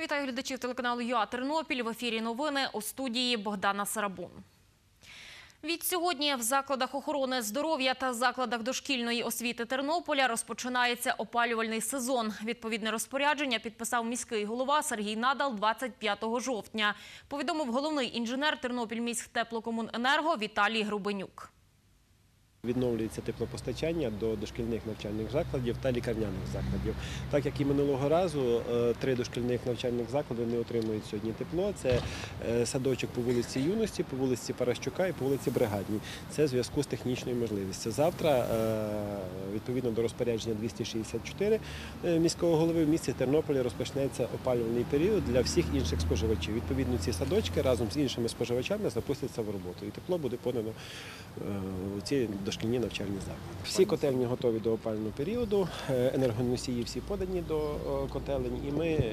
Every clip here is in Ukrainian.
Вітаю глядачів телеканалу ЮА Тернопіль. В ефірі новини, у студії Богдана Сарабун. Відсьогодні в закладах охорони здоров'я та закладах дошкільної освіти Тернополя розпочинається опалювальний сезон. Відповідне розпорядження підписав міський голова Сергій Надал 25 жовтня. Повідомив головний інженер Тернопільміськтеплокомуненерго Віталій Грубенюк. Відновлюється теплопостачання до дошкільних навчальних закладів та лікарняних закладів. Так як і минулого разу, 3 дошкільних навчальних заклади не отримують сьогодні тепло. Це садочок по вулиці Юності, по вулиці Паращука і по вулиці Бригадній. Це в зв'язку з технічною можливістю. Завтра, відповідно до розпорядження 264 міського голови, в місті Тернополі розпочнеться опалювальний період для всіх інших споживачів. Відповідно, ці садочки разом з іншими споживачами запустяться в роботу. І тепло буде подано у ці дошкільні навчальні заклади. Всі котельні готові до опалювального періоду, енергоносії всі подані до котелень, і ми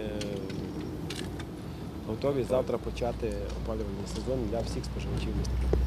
готові завтра почати опалювальний сезон для всіх споживачів міста Тернополя.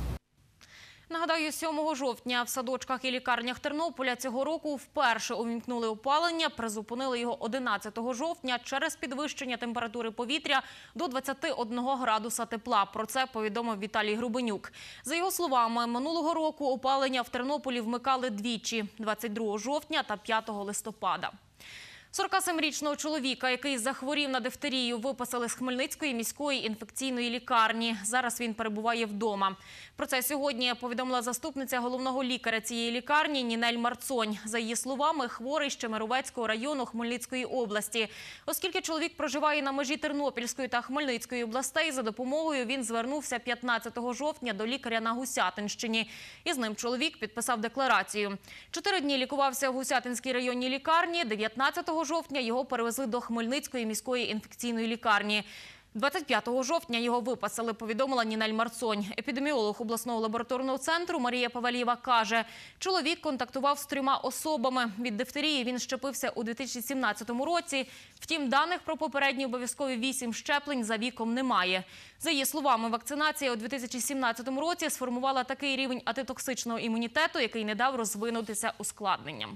Нагадаю, 7 жовтня в садочках і лікарнях Тернополя цього року вперше увімкнули опалення, призупинили його 11 жовтня через підвищення температури повітря до 21 градуса тепла. Про це повідомив Віталій Грубенюк. За його словами, минулого року опалення в Тернополі вмикали двічі – 22 жовтня та 5 листопада. 47-річного чоловіка, який захворів на дифтерію, виписали з Хмельницької міської інфекційної лікарні. Зараз він перебуває вдома. Про це сьогодні повідомила заступниця головного лікаря цієї лікарні Нінель Марцонь. За її словами, хворий з Чемеровецького району Хмельницької області. Оскільки чоловік проживає на межі Тернопільської та Хмельницької областей, за допомогою він звернувся 15 жовтня до лікаря на Гусятинщині. І з ним чоловік підписав декларацію. 4 дні лікувався в Гусятинській районній лікарні, 19 жовтня його перевезли до Хмельницької міської інфекційної лікарні. 25 жовтня його виписали, повідомила Нінель Марцонь. Епідеміолог обласного лабораторного центру Марія Павелєва каже, чоловік контактував з 3 особами. Від дифтерії він щепився у 2017 році. Втім, даних про попередні обов'язкові 8 щеплень за віком немає. За її словами, вакцинація у 2017 році сформувала такий рівень антитоксичного імунітету, який не дав розвинутися ускладненням.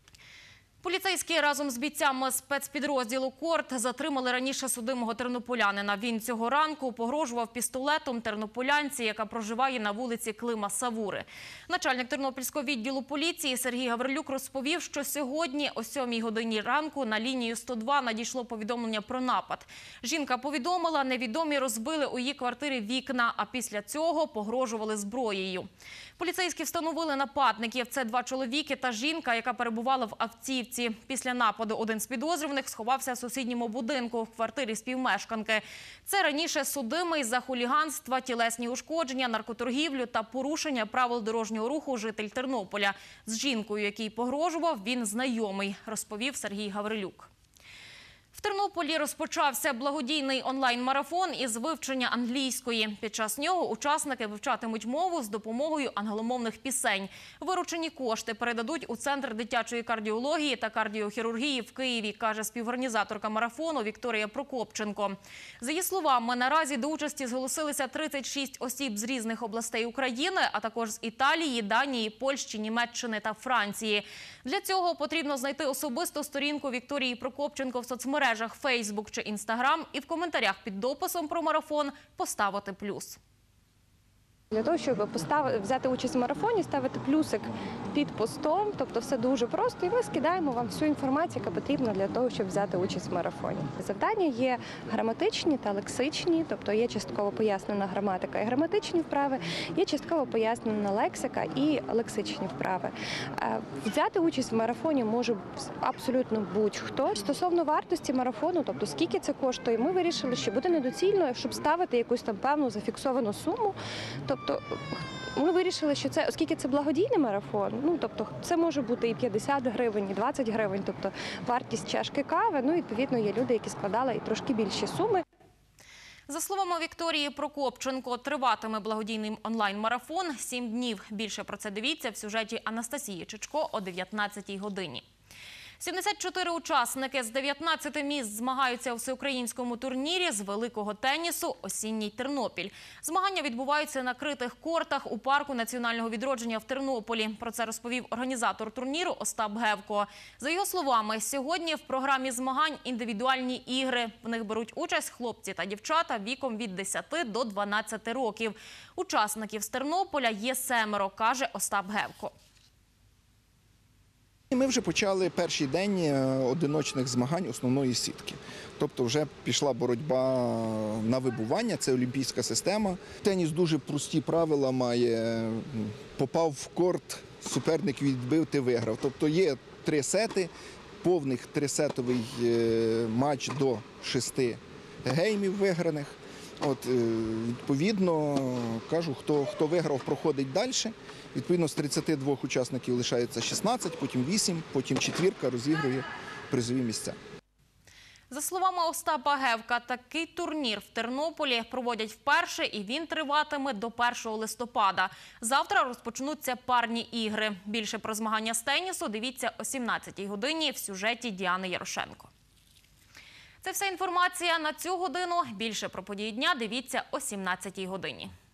Поліцейські разом з бійцями спецпідрозділу «Корт» затримали раніше судимого тернополянина. Він цього ранку погрожував пістолетом тернополянці, яка проживає на вулиці Клима Савури. Начальник Тернопільського відділу поліції Сергій Гаврилюк розповів, що сьогодні о 7 годині ранку на лінію 102 надійшло повідомлення про напад. Жінка повідомила, невідомі розбили у її квартирі вікна, а після цього погрожували зброєю. Поліцейські встановили нападників. Це 2 чоловіки та жінка, яка перебувала в автівці. Після нападу один з підозрюваних сховався в сусідньому будинку в квартирі співмешканки. Це раніше судимий за хуліганство, тілесні ушкодження, наркоторгівлю та порушення правил дорожнього руху житель Тернополя. З жінкою, який погрожував, він знайомий, розповів Сергій Гаврилюк. В Тернополі розпочався благодійний онлайн-марафон із вивчення англійської. Під час нього учасники вивчатимуть мову з допомогою англомовних пісень. Виручені кошти передадуть у Центр дитячої кардіології та кардіохірургії в Києві, каже співорганізаторка марафону Вікторія Прокопченко. За її словами, наразі до участі зголосилися 36 осіб з різних областей України, а також з Італії, Данії, Польщі, Німеччини та Франції. Для цього потрібно знайти особисту сторінку Вікторії Прокопченко в соцмережах Facebook чи Instagram і в коментарях під дописом про марафон поставити плюс. Для того, щоб взяти участь в марафоні, ставити плюсик під постом, тобто все дуже просто, і ми скидаємо вам всю інформацію, яка потрібна для того, щоб взяти участь в марафоні. Завдання є граматичні та лексичні, тобто є частково пояснена граматика і граматичні вправи, є частково пояснена лексика і лексичні вправи. Взяти участь в марафоні може абсолютно будь-хто. Стосовно вартості марафону, тобто скільки це коштує, ми вирішили, що буде недоцільно, щоб ставити якусь там певну зафіксовану суму. Тобто ми вирішили, що це, оскільки це благодійний марафон, тобто це може бути і 50 гривень, і 20 гривень, тобто вартість чашки кави, відповідно є люди, які складали і трошки більші суми. За словами Вікторії Прокопченко, триватиме благодійний онлайн-марафон 7 днів. Більше про це дивіться в сюжеті Анастасії Чичко о 19-й годині. 74 учасники з 19 міст змагаються у всеукраїнському турнірі з великого тенісу «Осінній Тернопіль». Змагання відбуваються на критих кортах у парку національного відродження в Тернополі. Про це розповів організатор турніру Остап Гевко. За його словами, сьогодні в програмі змагань індивідуальні ігри. В них беруть участь хлопці та дівчата віком від 10 до 12 років. Учасників з Тернополя є 7, каже Остап Гевко. Ми вже почали перший день одиночних змагань основної сітки. Тобто вже пішла боротьба на вибування, це олімпійська система. Теніс дуже прості правила має. Попав в корт, суперник відбив, ти виграв. Тобто є 3 сети, повних 3-сетовий матч до 6 геймів виграних. Відповідно, кажу, хто виграв, проходить далі. Відповідно, з 32 учасників лишається 16, потім 8, потім 4 розігрує призові місця. За словами Остапа Гевка, такий турнір в Тернополі проводять вперше і він триватиме до 1 листопада. Завтра розпочнуться парні ігри. Більше про змагання з тенісу дивіться о 17-й годині в сюжеті Діани Ярошенко. Це вся інформація на цю годину. Більше про події дня дивіться о 17-й годині.